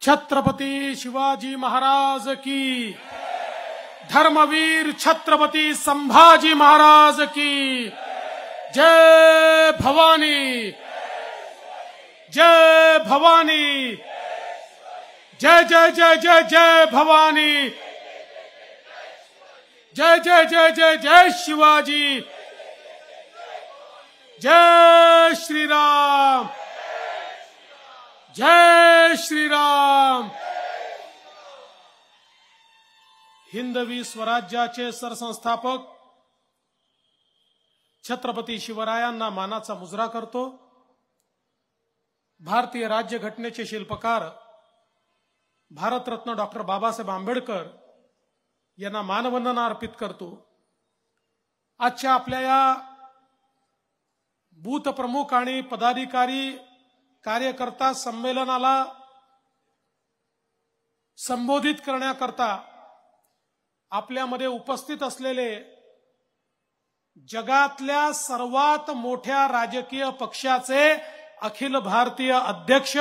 छत्रपती शिवाजी महाराज की, धर्मवीर छत्रपती संभाजी महाराज की जय भवानी, जय भवानी, जय जय जय जय जय भवानी, जय जय जय जय जय शिवाजी, जय श्री राम, जय श्री राम। हिंदवी स्वराज्याचे सरसंस्थापक छत्रपती शिवरायांना मानाचा मुजरा करतो। भारतीय राज्यघटनेचे शिल्पकार भारतरत्न डॉक्टर बाबासाहेब आंबेडकर यांना मानवंदना अर्पित करतो। आजच्या आपल्या या बूथ प्रमुख आणि पदाधिकारी कार्यकर्ता संमेलनाला संबोधित करण्याकरता आपल्यामध्ये उपस्थित असलेले जगातल्या सर्वात मोठ्या राजकीय पक्षाचे अखिल भारतीय अध्यक्ष,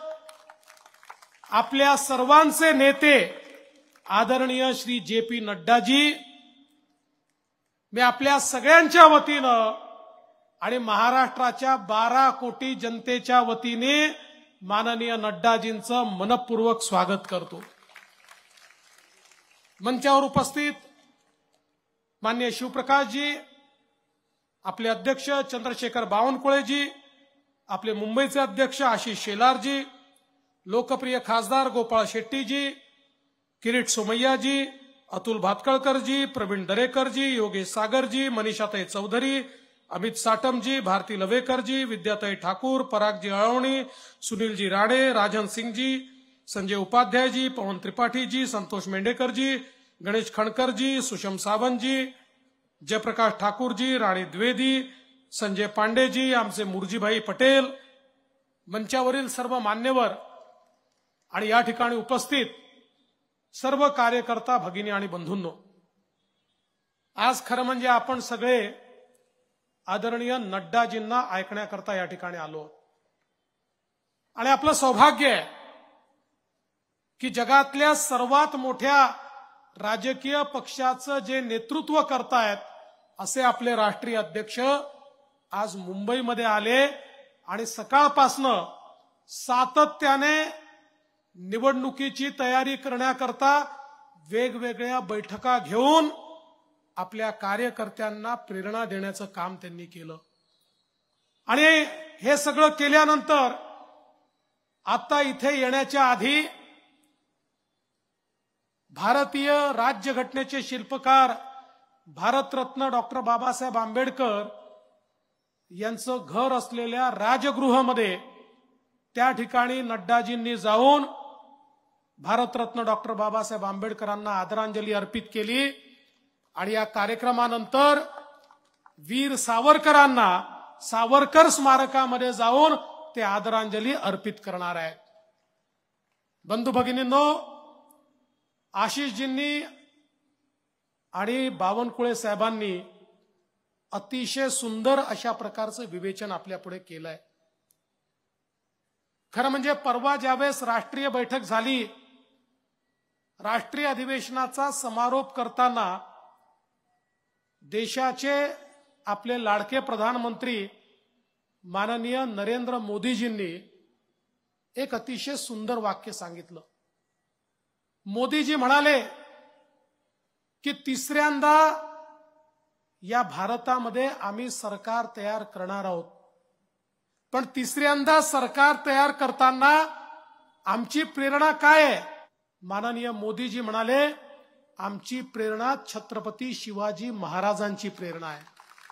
आपल्या सर्वांचे नेते आदरणीय श्री जे.पी. नड्डाजी, मी आपल्या सगळ्यांच्या वतीनं आणि महाराष्ट्राच्या 12 कोटी जनतेच्या वतीने माननीय नड्डाजींचं मनपूर्वक स्वागत करतो। मंचावर उपस्थित माननीय शिवप्रकाशजी, आपले अध्यक्ष चंद्रशेखर बावनकुळेजी, आपले मुंबईचे अध्यक्ष आशिष शेलारजी, लोकप्रिय खासदार गोपाळ शेट्टीजी, किरीट सोमय्याजी, अतुल भातखळकरजी, प्रवीण दरेकरजी, योगेश सागरजी, मनीषाताई चौधरी, अमित साटमजी, भारती लवेकरजी, विद्याताई ठाकूर, परागजी अळवणी, सुनीलजी राणे, राजन सिंगजी, संजय उपाध्यायजी, पवन त्रिपाठीजी, संतोष मेंढेकरजी, गणेश खणकरजी, सुषम सावंतजी, जयप्रकाश ठाकूरजी, राणी द्विवेदी, संजय पांडेजी, आमचे मुरजीभाई पटेल, मंचावरील सर्व मान्यवर आणि या ठिकाणी उपस्थित सर्व कार्यकर्ता भगिनी आणि बंधूंनो, आज खरं म्हणजे आपण सगळे आदरणीय नड्डाजींना ऐकण्याकरता या ठिकाणी आलो आणि आपलं सौभाग्य आहे की जगातल्या सर्वात मोठ्या राजकीय पक्षाचं जे नेतृत्व करतायत असे आपले राष्ट्रीय अध्यक्ष आज मुंबईमध्ये आले आणि सकाळपासनं सातत्याने निवडणुकीची तयारी करण्याकरता वेगवेगळ्या बैठका घेऊन आपल्या कार्यकर्त्यांना प्रेरणा देण्याचं काम त्यांनी केलं। आणि हे सगळं केल्यानंतर आता इथे येण्याच्या आधी भारतीय राज्यघटनेचे शिल्पकार भारतरत्न डॉक्टर बाबासाहेब आंबेडकर यांचं घर असलेल्या राजगृहामध्ये त्या ठिकाणी नड्डाजींनी जाऊन भारतरत्न डॉक्टर बाबासाहेब आंबेडकरांना आदरांजली अर्पित केली आणि या कार्यक्रमानंतर वीर सावरकरांना सावरकर स्मारकामध्ये जाऊन ते आदरांजली अर्पित करणार आहेत। बंधू भगिनींनो, आशिषजींनी आणि बावनकुळे साहेबांनी अतिशय सुंदर अशा प्रकारचं विवेचन आपल्या पुढे केलंय। खरं म्हणजे परवा ज्यावेळेस राष्ट्रीय बैठक झाली, राष्ट्रीय अधिवेशनाचा समारोप करताना देशाचे आपले लाडके प्रधानमंत्री माननीय नरेंद्र मोदीजींनी एक अतिशय सुंदर वाक्य सांगितलं। मोदीजी म्हणाले की तिसऱ्यांदा या भारतामध्ये आम्ही सरकार तयार करणार आहोत, पण तिसऱ्यांदा सरकार तयार करताना आमची प्रेरणा काय आहे? माननीय मोदीजी म्हणाले, आमची प्रेरणा छत्रपती शिवाजी महाराजांची प्रेरणा आहे।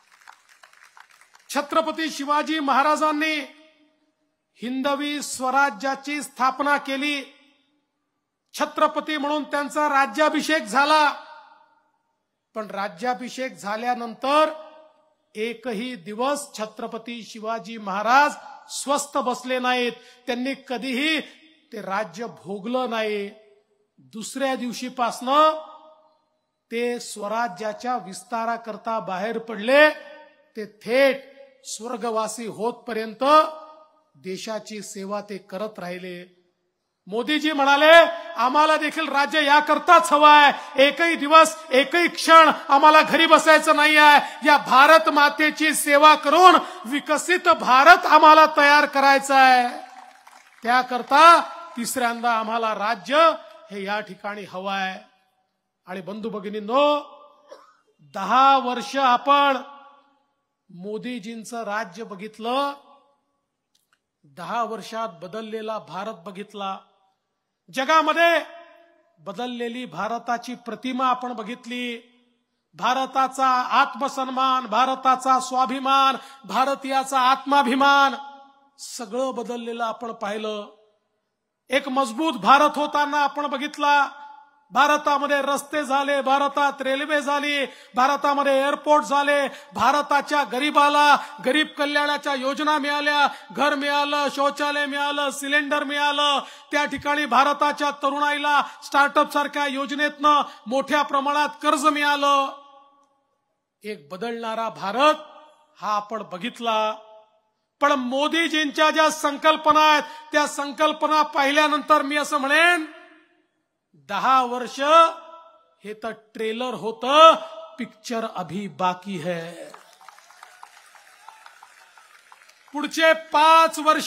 छत्रपती शिवाजी महाराजांनी हिंदवी स्वराज्याची स्थापना केली, छत्रपती म्हणून त्यांचा राज्याभिषेक झाला, पण राज्याभिषेक झाल्यानंतर एकही दिवस छत्रपती शिवाजी महाराज स्वस्थ बसले नाहीत, त्यांनी कधीही ते राज्य भोगलं नाही। दुसऱ्या दिवशीपासनं ते स्वराज्याच्या विस्ताराकरता बाहेर पडले, ते थेट स्वर्गवासी होतपर्यंत देशाची सेवा ते करत राहिले। मोदीजी म्हणाले आम्हाला देखील राज्य याकरताच हवं आहे, एकही दिवस एकही क्षण आम्हाला घरी बसायचं नाही आहे, या भारत मातेची सेवा करून विकसित भारत आम्हाला तयार करायचा आहे. त्याकरता तिसऱ्यांदा आम्हाला राज्य हे या ठिकाणी हवं आहे. आणि बंधू भगिनींनो, 10 वर्ष आपण मोदीजींचं राज्य बघितलं, 10 वर्षात बदललेला भारत बघितला, जगामध्ये बदललेली भारताची प्रतिमा आपण बघितली, भारताचा आत्मसन्मान, भारताचा स्वाभिमान, भारतीयाचा आत्माभिमान सगळं बदललेलं आपण पाहिलं. एक मजबूत भारत होताना आपण बघितला. भारतामध्ये रस्ते झाले, भारतात रेल्वे झाली, भारतामध्ये एअरपोर्ट झाले, भारताच्या गरीबाला गरीब कल्याणाच्या योजना मिळाल्या, घर मिळालं, शौचालय मिळालं, सिलेंडर मिळालं. त्या ठिकाणी भारताच्या तरुणाईला स्टार्टअप सारख्या योजनेतनं मोठ्या प्रमाणात कर्ज मिळालं. एक बदलणारा भारत हा आपण बघितला. पण मोदीजींच्या ज्या संकल्पना आहेत त्या संकल्पना पाहिल्यानंतर मी असं म्हणेन, 10 वर्ष हे तर ट्रेलर होतं, पिक्चर अभी बाकी है. पुढचे 5 वर्ष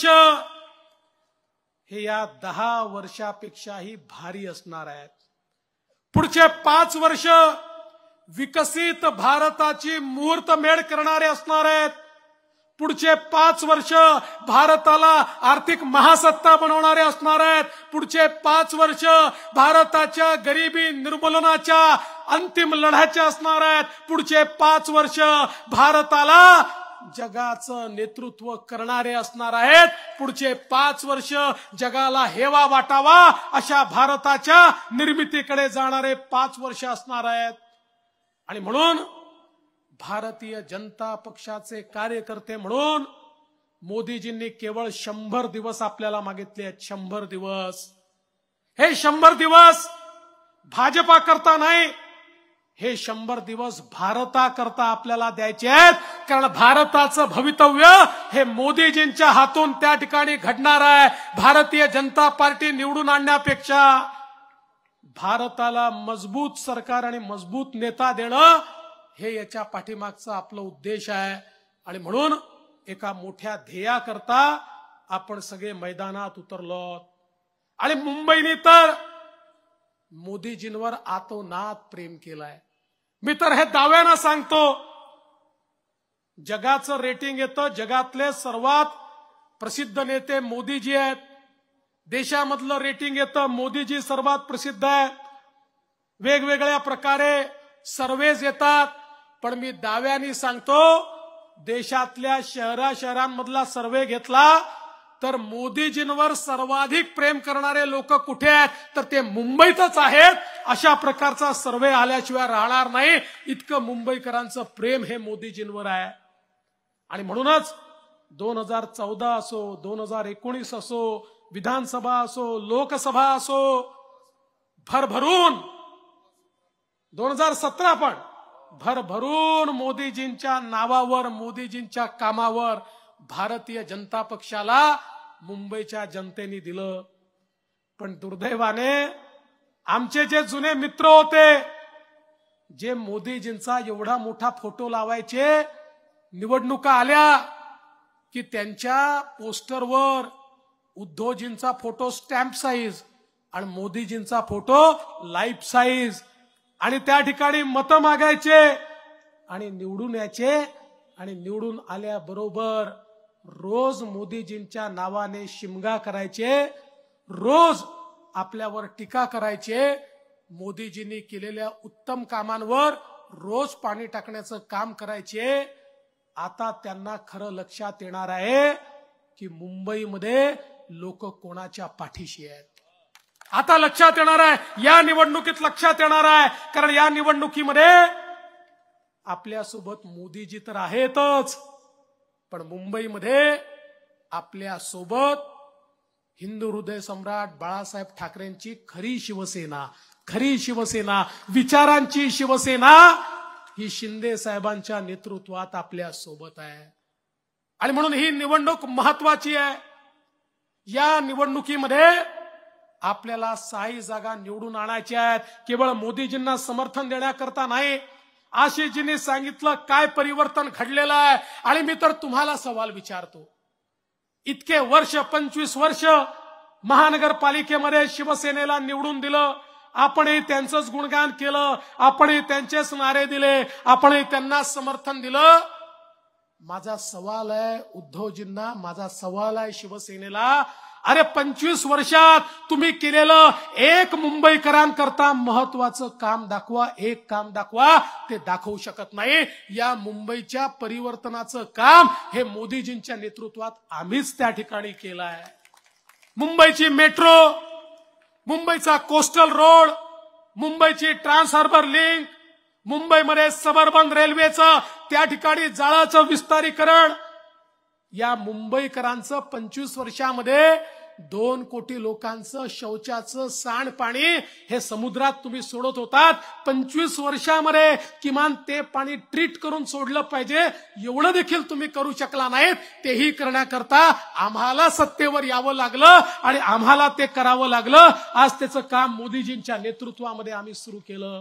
हे या 10 वर्षापेक्षाही भारी असणार आहेत. पुढचे 5 वर्ष विकसित भारताची मुहूर्तमेढ करणारे असणार आहेत. पुढचे 5 वर्ष भारताला आर्थिक महासत्ता बनवणारे असणार आहेत. पुढचे 5 वर्ष भारताच्या गरिबी निर्मूलनाच्या अंतिम लढ्याचे असणार आहेत. पुढचे 5 वर्ष भारताला जगाचं नेतृत्व करणारे असणार आहेत. पुढचे 5 वर्ष जगाला हेवा वाटावा अशा भारताच्या निर्मितीकडे जाणारे 5 वर्ष असणार आहेत. आणि म्हणून भारतीय जनता पक्षाचे कार्यकर्ते म्हणून मोदीजींनी केवळ 100 दिवस आपल्याला मागितले आहेत. 100 दिवस. हे 100 दिवस भाजपा करता नाही, हे 100 दिवस भारताकरता आपल्याला द्यायचे आहेत. कारण भारताचं भवितव्य हे मोदीजींच्या हातून त्या ठिकाणी घडणार आहे. भारतीय जनता पार्टी निवडून आणण्यापेक्षा भारताला मजबूत सरकार आणि मजबूत नेता देणं हे याच्या पाठीमागचा आपला उद्देश आहे. आणि म्हणून एका मोठ्या ध्येयाकरता आपण सगळे मैदानात उतरलो. आणि मुंबईने तर मोदीजींवर आतोनात प्रेम केलाय. मी तर हे दाव्यानं सांगतो, जगाचं रेटिंग येतं, जगातले सर्वात प्रसिद्ध नेते मोदीजी आहेत. देशामधलं रेटिंग येतं, मोदीजी सर्वात प्रसिद्ध आहेत. वेगवेगळ्या प्रकारे सर्वेज येतात. पण मी दाव्याने सांगतो, देशातल्या शहरांमधला सर्वे घेतला तर मोदीजींवर सर्वाधिक प्रेम करणारे लोक कुठे आहेत तर ते मुंबईतच आहेत. अशा प्रकारचा सर्वे आल्याशिवाय राहणार नाही. इतकं मुंबईकरांचं प्रेम हे मोदीजींवर आहे. आणि म्हणूनच 2014 असो, 2019 असो, विधानसभा असो, लोकसभा असो, भरभरून 2017 पण भरभरून मोदीजींच्या नावावर, मोदीजींच्या कामावर भारतीय जनता पक्षाला मुंबईच्या जनतेने दिलं. पण दुर्दैवाने आमचे जे जुने मित्र होते, जे मोदीजींचा एवढा मोठा फोटो लावायचे, निवडणुका आल्या की त्यांच्या पोस्टरवर उद्धवजींचा फोटो स्टॅम्प साईज आणि मोदीजींचा फोटो लाईफ साईज, आणि त्या ठिकाणी मतं मागायचे आणि निवडून यायचे. आणि निवडून आल्याबरोबर रोज मोदीजींच्या नावाने शिमगा करायचे, रोज आपल्यावर टीका करायचे. मोदीजींनी केलेल्या उत्तम कामांवर रोज पाणी टाकण्याचं काम करायचे. आता त्यांना खरं लक्षात येणार आहे की मुंबईमध्ये लोक कोणाच्या पाठीशी आहेत. आता लक्षात येणार आहे, या निवडणुकीत लक्षात येणार आहे. कारण या निवडणुकीमध्ये आपल्यासोबत मोदीजी तर आहेतच, पण मुंबईमध्ये आपल्यासोबत हिंदू हृदय सम्राट बाळासाहेब ठाकरेंची खरी शिवसेना, विचारांची शिवसेना ही शिंदे साहेबांच्या नेतृत्वात आपल्या सोबत आहे. आणि म्हणून ही निवडणूक महत्वाची आहे. या निवडणुकीमध्ये आपल्याला 6 जागा निवडून आणायच्या आहेत. केवळ मोदीजींना समर्थन देण्याकरता नाही. आशिषजींनी सांगितलं काय परिवर्तन घडलेलं आहे. आणि मी तर तुम्हाला सवाल विचारतो, इतके वर्ष 25 वर्ष महानगरपालिकेमध्ये शिवसेनेला निवडून दिलं, आपणही त्यांचंच गुणगान केलं, आपणही त्यांचेच नारे दिले, आपणही त्यांना समर्थन दिलं. माझा सवाल आहे उद्धवजींना, माझा सवाल आहे शिवसेनेला, अरे 25 वर्षात तुम्ही केलेलं एक मुंबईकरांकरता महत्वाचं काम दाखवा, एक काम दाखवा. ते दाखवू शकत नाही. या मुंबईच्या परिवर्तनाचं काम हे मोदीजींच्या नेतृत्वात आम्हीच त्या ठिकाणी केलं आहे. मुंबईची मेट्रो, मुंबईचा कोस्टल रोड, मुंबईची ट्रान्स हार्बर लिंक, मुंबईमध्ये सबअर्बन रेल्वेचं त्या ठिकाणी जाळाचं विस्तारीकरण, या मुंबईकरांचं 25 वर्षामध्ये 2 कोटी लोकांचं शौचाचं सांडपाणी हे समुद्रात तुम्ही सोडत होतात. 25 वर्षामध्ये किमान ते पाणी ट्रीट करून सोडलं पाहिजे, एवढं देखील तुम्ही करू शकला नाहीत. तेही करण्याकरता आम्हाला सत्तेवर यावं लागलं आणि आम्हाला ते करावं लागलं. आज त्याचं काम मोदीजींच्या नेतृत्वामध्ये आम्ही सुरू केलं.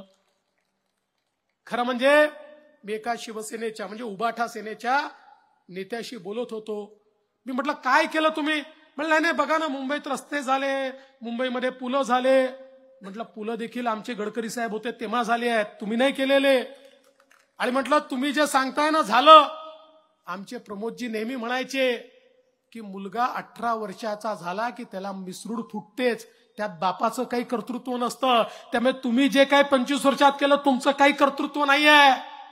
खरं म्हणजे मी एका शिवसेनेच्या म्हणजे उबाठा सेनेच्या नेत्याशी बोलत होतो. मी म्हटलं काय केलं तुम्ही? म्हणलं नाही बघा ना, मुंबईत रस्ते झाले, मुंबईमध्ये पुलं झाले. म्हटलं पुलं देखील आमचे गडकरी साहेब होते तेव्हा झाले आहेत, तुम्ही नाही केलेले. आणि म्हटलं तुम्ही जे सांगताय ना झालं, आमचे प्रमोदजी नेहमी म्हणायचे की मुलगा 18 वर्षाचा झाला की त्याला मिसरूड फुटतेच, त्यात बापाचं काही कर्तृत्व नसतं. त्यामुळे तुम्ही जे काही 25 वर्षात केलं तुमचं काही कर्तृत्व नाहीये.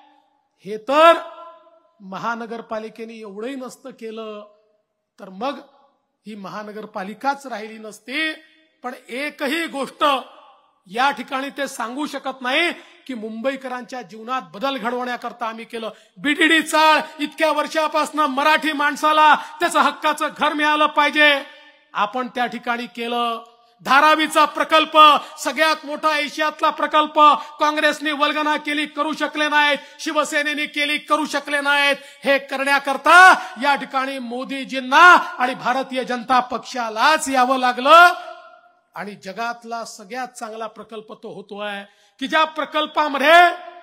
हे तर महानगरपालिकेने एवढंही नसतं केलं तर मग ही महानगरपालिकाच राहिली नसती. पण एकही गोष्ट या ठिकाणी ते सांगू शकत नाही की मुंबईकरांच्या जीवनात बदल घडवण्याकरता आम्ही केलं. बीडीडी चाळ, इतक्या वर्षापासून मराठी माणसाला त्याचं हक्काचं घर मिळालं पाहिजे, आपण त्या ठिकाणी केलं. धारावीचा प्रकल्प, सगळ्यात मोठा एशियातला प्रकल्प, काँग्रेसने वल्गना केली, करू शकले नाहीत. शिवसेनेने केली, करू शकले नाहीत. हे करण्याकरता या ठिकाणी मोदीजींना आणि भारतीय जनता पक्षालाच यावं लागलं. आणि जगातला सगळ्यात चांगला प्रकल्प तो होतोय की ज्या प्रकल्पामध्ये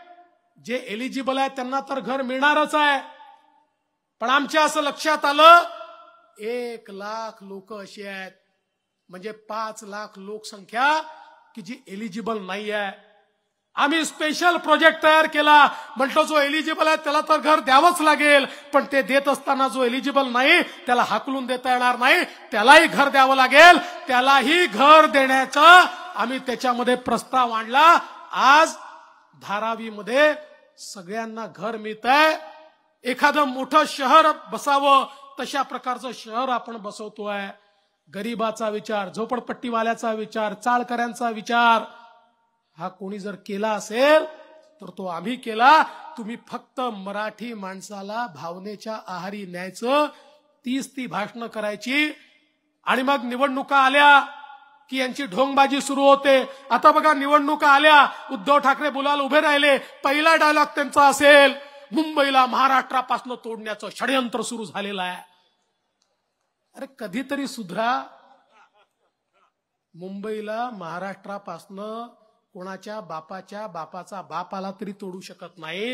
जे एलिजिबल आहे त्यांना तर घर मिळणारच आहे. पण आमच्या असं लक्षात आलं 1 लाख लोक अशी आहेत, म्हणजे 5 लाख लोकसंख्या की जी एलिजिबल नाही आहे. आम्ही स्पेशल प्रोजेक्ट तयार केला. म्हणतो जो एलिजिबल आहे त्याला तर घर द्यावंच लागेल, पण ते देत असताना जो एलिजिबल नाही त्याला हाकलून देता येणार नाही, त्यालाही घर द्यावं लागेल. त्यालाही घर देण्याचा आम्ही त्याच्यामध्ये प्रस्ताव आणला. आज धारावीमध्ये सगळ्यांना घर मिळतंय. एखादं मोठं शहर बसावं तशा प्रकारचं शहर आपण बसवतोय. गरीबाचा विचार, झोपडपट्टीवाल्याचा विचार, चाळकऱ्यांचा विचार हा कोणी जर केला असेल तर तो आम्ही केला. तुम्ही फक्त मराठी माणसाला भावनेच्या आहारी न्यायचं, 30 भाषणं करायची आणि मग निवडणुका आल्या की यांची ढोंगबाजी सुरू होते. आता बघा निवडणुका आल्या, उद्धव ठाकरे बोलायला उभे राहिले, पहिला डायलॉग त्यांचा असेल मुंबईला महाराष्ट्रापासून तोडण्याचं षडयंत्र सुरू झालेलं आहे. अरे कधीतरी सुधरा. मुंबईला महाराष्ट्रापासनं कोणाच्या बापाचा बाप आला तरी तोडू शकत नाही.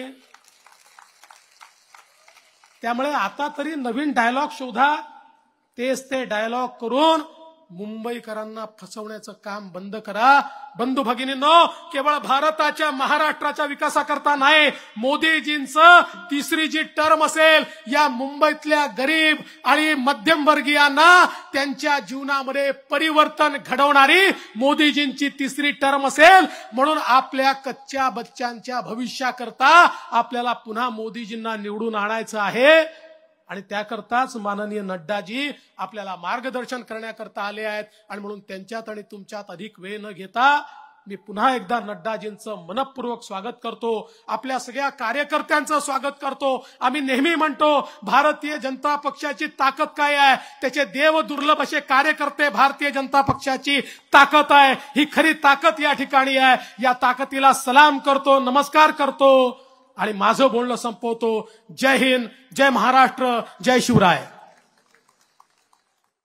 त्यामुळे आता तरी नवीन डायलॉग शोधा. तेच ते डायलॉग करून मुंबईकरांना फसवण्याचं काम बंद करा. बंधू भगिनींनो, केवळ भारताच्या महाराष्ट्राच्या विकासाकरता नाही, मोदीजींचं 3री जी टर्म असेल, या मुंबईतल्या गरीब आणि मध्यमवर्गीयांना त्यांच्या जीवनामध्ये परिवर्तन घडवणारी मोदीजींची 3री टर्म असेल. म्हणून आपल्या कच्च्या बच्चांच्या भविष्याकरता आपल्याला पुन्हा मोदीजींना निवडून आणायचं आहे. आणि त्याकरताच माननीय नड्डाजी आपल्याला मार्गदर्शन करण्याकरता आले आहेत. आणि म्हणून त्यांच्यात आणि तुमच्यात अधिक वेळ न घेता मी पुन्हा एकदा नड्डाजींचं मनपूर्वक स्वागत करतो. आपल्या सगळ्या कार्यकर्त्यांचं स्वागत करतो. आम्ही नेहमी म्हणतो भारतीय जनता पक्षाची ताकद काय आहे, त्याचे देव दुर्लभ असे कार्यकर्ते भारतीय जनता पक्षाची ताकद आहे. ही खरी ताकद या ठिकाणी आहे. या ताकदीला सलाम करतो, नमस्कार करतो आणि माझं बोलणं संपवतो. जय हिंद, जय महाराष्ट्र, जय शिवराय.